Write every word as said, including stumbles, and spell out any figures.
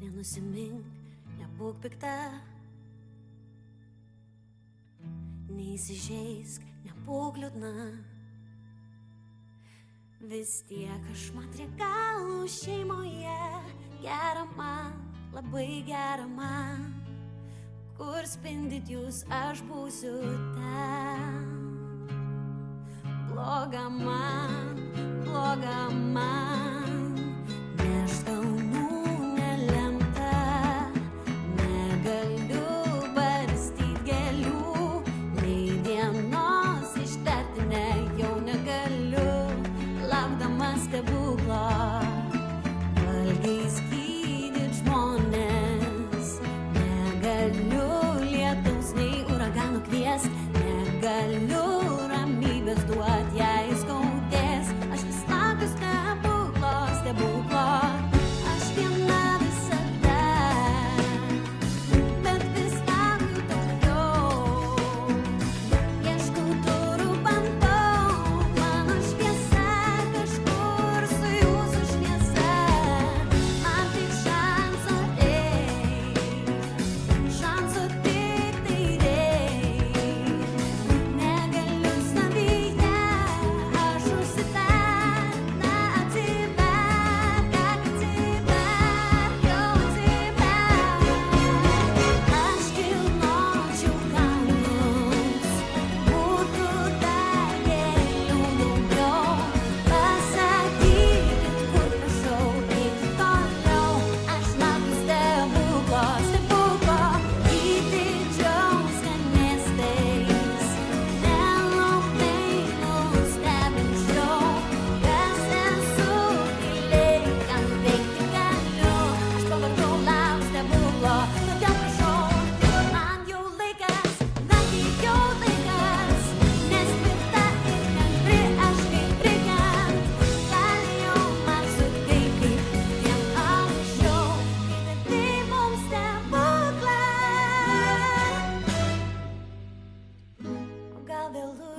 Nenusimink, nebūk pikta, neįsižeisk, nebūk liūdna. Vis tiek aš madrigalų šeimoje, gera man, labai gera man. Kur spindit jūs, aš būsiu ten. Bloga man, bloga man, neš kalnų nelemta. Negaliu barstyt gėlių, nei dienos ištarti ne, jau negaliu. Laukdama stebuklo, valgiais gydyt žmonės. Negaliu lietaus nei uraganų kviest, negaliu ramybės duot, jei skaudės. Aš vis laukiu stebuklo, stebuklo. Aš viena visada, bet vis laukiu daugiau. Ieškau durų, bandau, mano šviesa kažkur su jūsų šviesa. Man tik šanso reik, šanso tik tai reik. Negaliu savyje aš užsivert, na atsiverk, ak atsiverk, jau atsiverk. Aš kilnočiau kalnus, būtų dar gėlių daugiau. Pasakykit, kur prašau eiti toliau. Aš laukiu stebuklo, stebuklo, įdidžiau skanėstais. Nelauktai nustebinčiau, kas esu giliai, ką nuveikti galiu. Aš pavargau laukt stebuklo, todėl prašau, man jau laikas, nagi jau laikas. Nes tvirta ir kantri aš kaip reikiant. Galėjau man suteikti vien anksčiau, kai davei mums stebuklą. O gal vėlu